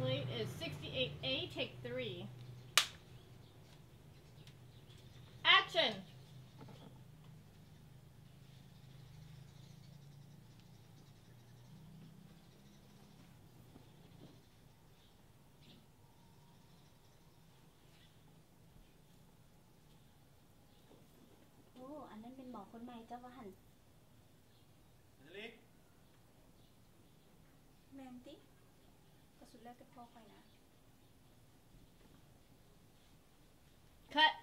plate is 68A, take 3. Action! โอ้อันนั้นเป็นหมอคนใหม่เจ้าว่าหันแมนติก็สุดแล้วแต่พ่อคอยนะ Cut!